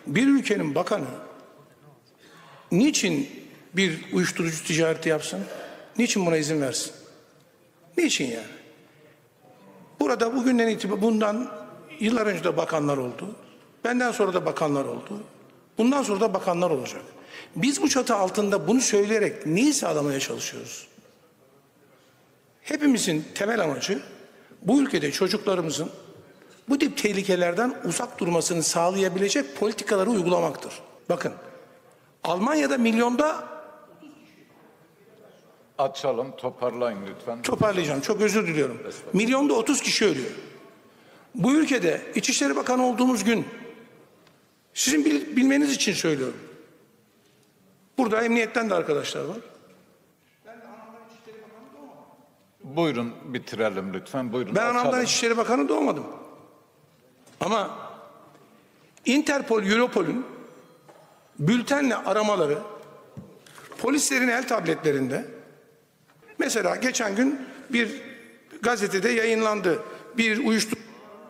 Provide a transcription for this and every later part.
bir ülkenin bakanı niçin bir uyuşturucu ticareti yapsın? Niçin buna izin versin? Niçin yani? Burada bugünden itibaren bundan yıllar önce de bakanlar oldu. Benden sonra da bakanlar oldu. Bundan sonra da bakanlar olacak. Biz bu çatı altında bunu söyleyerek neyi sağlamaya çalışıyoruz? Hepimizin temel amacı bu ülkede çocuklarımızın bu tip tehlikelerden uzak durmasını sağlayabilecek politikaları uygulamaktır. Bakın, Almanya'da milyonda... Açalım, toparlayın lütfen. Toparlayacağım, çok özür diliyorum. Milyonda 30 kişi ölüyor. Bu ülkede İçişleri Bakanı olduğumuz gün, sizin bilmeniz için söylüyorum. Burada emniyetten de arkadaşlar var. Buyurun bitirelim lütfen. Buyurun. Ben anamdan İçişleri Bakanı doğmadım. Ama Interpol, Europol'ün bültenle aramaları polislerin el tabletlerinde, mesela geçen gün bir gazetede yayınlandı. Bir uyuşturucu...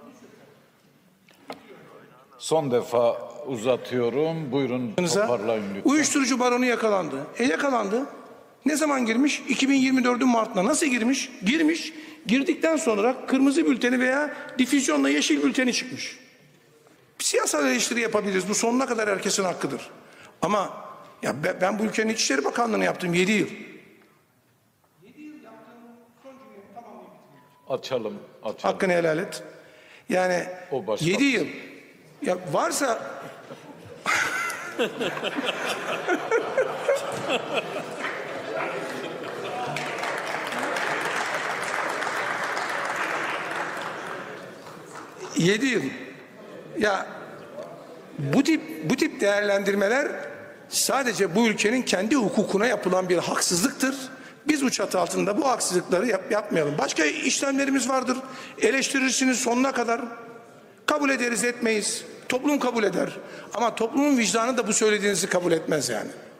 Son defa uzatıyorum. Buyurun toparlayın lütfen. Uyuşturucu baronu yakalandı. Yakalandı. Ne zaman girmiş? 2024'ün Mart'ına. Nasıl girmiş? Girmiş. Girdikten sonra kırmızı bülteni veya difüzyonla yeşil bülteni çıkmış. Siyasal eleştiri yapabiliriz. Bu sonuna kadar herkesin hakkıdır. Ama ya ben bu ülkenin İçişleri Bakanlığı'nı yaptım 7 yıl. 7 yıl yaptığım son cümleyi tamamlayayım. Açalım. Hakkını helal et. Yani 7 yıl. Ya varsa... Yedi yıl. Ya bu tip değerlendirmeler sadece bu ülkenin kendi hukukuna yapılan bir haksızlıktır. Biz bu çatı altında bu haksızlıkları yapmayalım. Başka işlemlerimiz vardır. Eleştirirsiniz sonuna kadar. Kabul ederiz etmeyiz. Toplum kabul eder. Ama toplumun vicdanı da bu söylediğinizi kabul etmez yani.